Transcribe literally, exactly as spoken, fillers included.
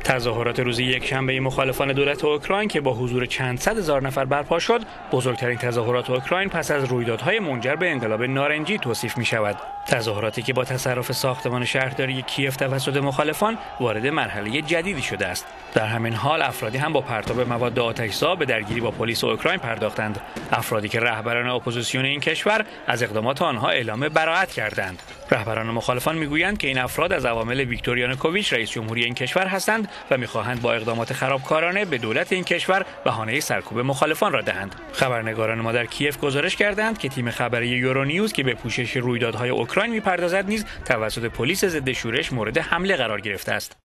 تظاهرات روز یکشنبه مخالفان دولت اوکراین که با حضور چند صد هزار نفر برپا شد، بزرگترین تظاهرات اوکراین پس از رویدادهای منجر به انقلاب نارنجی توصیف می شود. تظاهراتی که با تصرف ساختمان شهرداری کیف توسط مخالفان وارد مرحله جدیدی شده است. در همین حال افرادی هم با پرتاب مواد آتش‌زا به درگیری با پلیس اوکراین پرداختند. افرادی که رهبران اپوزیسیون این کشور از اقدامات آنها اعلام براءت کردند. رهبران مخالفان میگویند که این افراد از عوامل ویکتور یانوکوویچ رئیس جمهوری این کشور هستند و میخواهند با اقدامات خرابکارانه به دولت این کشور بهانه سرکوب مخالفان را دهند. خبرنگاران ما در کیف گزارش کردند که تیم خبری یورونیوز که به پوشش رویدادهای اوکراین میپردازد نیز توسط پلیس ضد شورش مورد حمله قرار گرفته است.